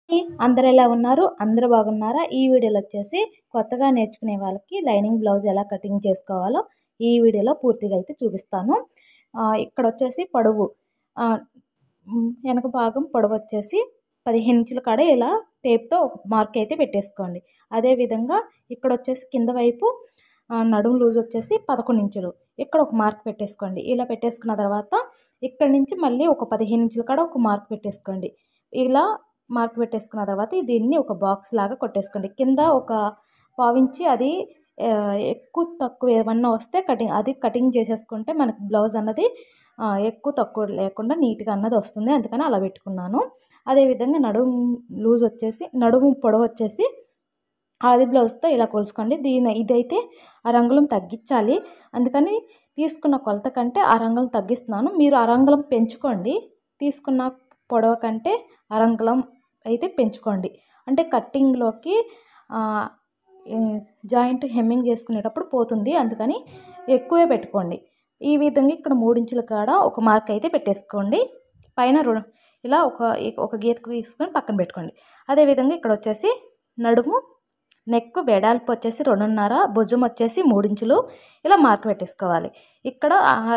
అందరూ ఎలా ఉన్నారు? అందరూ బాగున్నారా? ఈ వీడియోలో వచ్చేసి కొత్తగా నేర్చుకునే వాళ్ళకి లైనింగ్ బ్లౌజ్ ఎలా కటింగ్ చేసుకోవాలో ఈ వీడియోలో పూర్తిగా అయితే చూపిస్తాను. ఇక్కడ వచ్చేసి పొడవు వెనక భాగం పొడవు వచ్చేసి 15 ఇంచుల కాడ ఇలా టేప్‌తో ఒక మార్క్ అయితే పెట్టేసుకోండి. అదేవిధంగా ఇక్కడ వచ్చేసి కింద వైపు నడుము లూజ్ వచ్చేసి 11 ఇంచులు. ఇక్కడ ఒక మార్క్ పెట్టేసుకోండి. ఇలా పెట్టేసుకున్న తర్వాత ఇక్కడి నుంచి మళ్ళీ ఒక 15 ఇంచుల కాడ ఒక మార్క్ పెట్టేసుకోండి. ఇలా మార్క్ పెట్టేసుకున్న తర్వాత దీన్ని ఒక బాక్స్ లాగా కొట్టేసుకోండి. కింద ఒక పావించి అది ఎక్కువ తక్కువ ఏమన్నా వస్తే కటింగ్ చేసేసుకుంటే మనకి బ్లౌజ్ అన్నది ఎక్కువ తక్కువ లేకుండా నీట్‌గా అన్నది వస్తుంది. అందుకని అలా పెట్టుకున్నాను. అదేవిధంగా నడుము పొడవు వచ్చేసి ఆది బ్లౌజ్తో ఇలా కొలుచుకోండి. ఇదైతే అరంగుళం తగ్గించాలి. అందుకని తీసుకున్న కొలత కంటే అరంగుళం తగ్గిస్తున్నాను. మీరు అరంగుళం పెంచుకోండి. తీసుకున్న పొడవు కంటే అరంగుళం అయితే పెంచుకోండి. అంటే కట్టింగ్లోకి జాయింట్ హెమ్మింగ్ చేసుకునేటప్పుడు పోతుంది. అందుకని ఎక్కువే పెట్టుకోండి. ఈ విధంగా ఇక్కడ 3 ఇంచుల కాడ ఒక మార్క్ అయితే పెట్టేసుకోండి. పైన ఇలా ఒక గీతకు తీసుకొని పక్కన పెట్టుకోండి. అదేవిధంగా ఇక్కడ వచ్చేసి నడుము నెక్ వెడల్పు వచ్చేసి 2.5, భుజం వచ్చేసి 3 ఇంచులు ఇలా మార్క్ పెట్టేసుకోవాలి. ఇక్కడ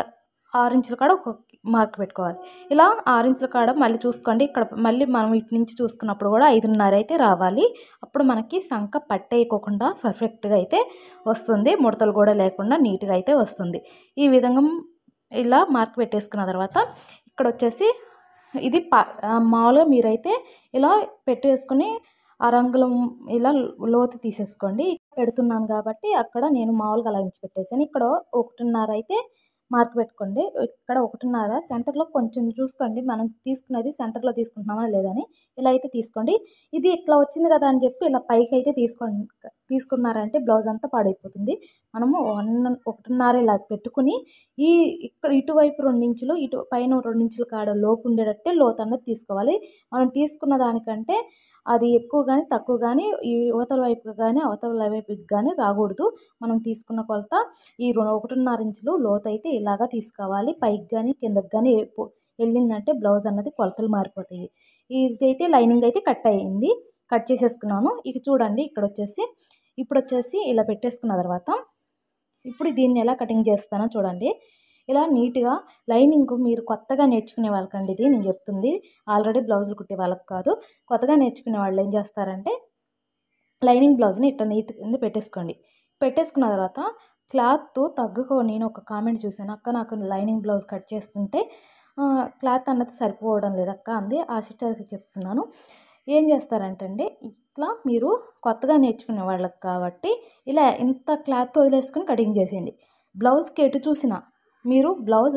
6 ఇంచుల కాడ ఒక మార్క్ పెట్టుకోవాలి. ఇలా 6 ఇంచుల కాడ మళ్ళీ చూసుకోండి. ఇక్కడ మళ్ళీ మనం ఇటు నుంచి చూసుకున్నప్పుడు కూడా 5.5 అయితే రావాలి. అప్పుడు మనకి సంక పట్టేయకోకుండా పర్ఫెక్ట్గా అయితే వస్తుంది. ముడతలు కూడా లేకుండా నీట్గా అయితే వస్తుంది. ఈ విధంగా ఇలా మార్క్ పెట్టేసుకున్న తర్వాత ఇక్కడ వచ్చేసి ఇది మామూలుగా మీరైతే ఇలా పెట్టేసుకుని అరంగుళం ఇలా లోతు తీసేసుకోండి. పెడుతున్నాను కాబట్టి అక్కడ నేను మామూలుగా అలా ఉంచి పెట్టేసాను. ఇక్కడ 1.5 అయితే మార్క్ పెట్టుకోండి. ఇక్కడ 1.5 సెంటర్లో కొంచెం చూసుకోండి. మనం తీసుకున్నది సెంటర్లో తీసుకుంటున్నామా లేదని ఇలా అయితే తీసుకోండి. ఇది ఇట్లా వచ్చింది కదా అని చెప్పి ఇలా పైకి అయితే తీసుకున్నారంటే బ్లౌజ్ అంతా పాడైపోతుంది. మనము 1.5 ఇలా పెట్టుకుని ఇక్కడ ఇటువైపు 2 ఇంచులు ఇటు పైన 2 ఇంచుల కాడ లోపు ఉండేటట్టే లోతు అన్నది తీసుకోవాలి. మనం తీసుకున్న దానికంటే అది ఎక్కువ కానీ తక్కువ కానీ ఈ యువతల వైపుకి కానీ అవతల వైపుకి కానీ రాకూడదు. మనం తీసుకున్న కొలత ఈ 1.5 ఇంచులు లోతు అయితే ఇలాగా తీసుకోవాలి. పైకి కానీ కిందకి కానీ వెళ్ళిందంటే బ్లౌజ్ అన్నది కొలతలు మారిపోతాయి. ఇదైతే లైనింగ్ అయితే కట్ చేసేసుకున్నాను. ఇక చూడండి ఇప్పుడు వచ్చేసి ఇలా పెట్టేసుకున్న తర్వాత ఇప్పుడు దీన్ని ఎలా కటింగ్ చేస్తానో చూడండి. ఇలా నీట్గా లైనింగ్ మీరు కొత్తగా నేర్చుకునే వాళ్ళకండి ఇది నేను చెప్తుంది. ఆల్రెడీ బ్లౌజులు కుట్టే వాళ్ళకి కాదు. కొత్తగా నేర్చుకునే వాళ్ళు ఏం చేస్తారంటే లైనింగ్ బ్లౌజ్ని ఇట్లా నీట్ కింద పెట్టేసుకోండి. పెట్టేసుకున్న తర్వాత క్లాత్ నేను ఒక కామెంట్ చూసాను. అక్క నాకు లైనింగ్ బ్లౌజ్ కట్ చేస్తుంటే క్లాత్ అన్నది సరిపోవడం లేదక్క అంది. ఆ సిస్టర్కి చెప్తున్నాను. ఏం చేస్తారంటే అండి ఇట్లా మీరు కొత్తగా నేర్చుకునే వాళ్ళకి కాబట్టి ఇలా ఇంత క్లాత్ వదిలేసుకొని కటింగ్ చేసేయండి. బ్లౌజ్కి ఎటు చూసినా మీరు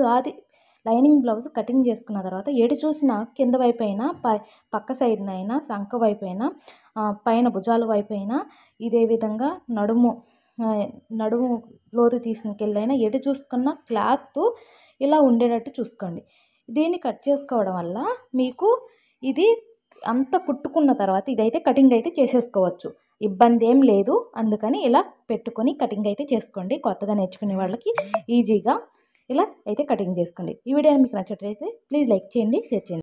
లైనింగ్ బ్లౌజ్ కటింగ్ చేసుకున్న తర్వాత ఎటు చూసినా కింద వైపు అయినా పక్క సైడ్న అయినా సంక వైపు అయినా పైన భుజాల వైపు అయినా ఇదే విధంగా నడుము లోతు తీసుకెళ్ళైనా ఎటు చూసుకున్న క్లాత్ ఇలా ఉండేటట్టు చూసుకోండి. దీన్ని కట్ చేసుకోవడం వల్ల మీకు ఇది అంతా కుట్టుకున్న తర్వాత ఇదైతే కటింగ్ అయితే చేసేసుకోవచ్చు. ఇబ్బంది ఏం లేదు. అందుకని ఇలా పెట్టుకొని కటింగ్ అయితే చేసుకోండి. కొత్తగా నేర్చుకునే వాళ్ళకి ఈజీగా ఇలా అయితే కటింగ్ చేసుకోండి. ఈ వీడియో మీకు నచ్చినట్లయితే ప్లీజ్ లైక్ చేయండి, షేర్ చేయండి.